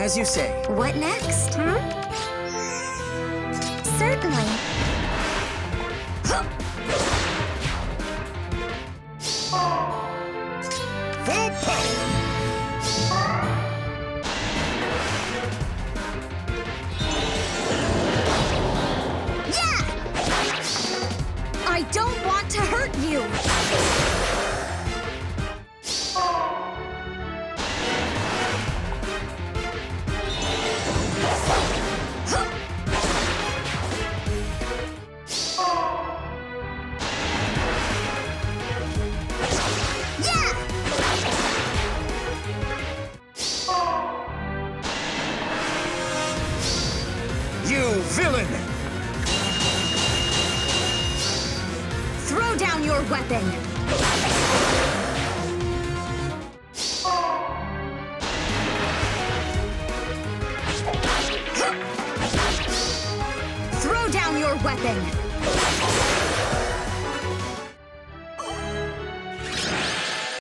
As you say. What next? Certainly. Full power! Yeah! I don't want to hurt you! You villain! Throw down your weapon! Throw down your weapon!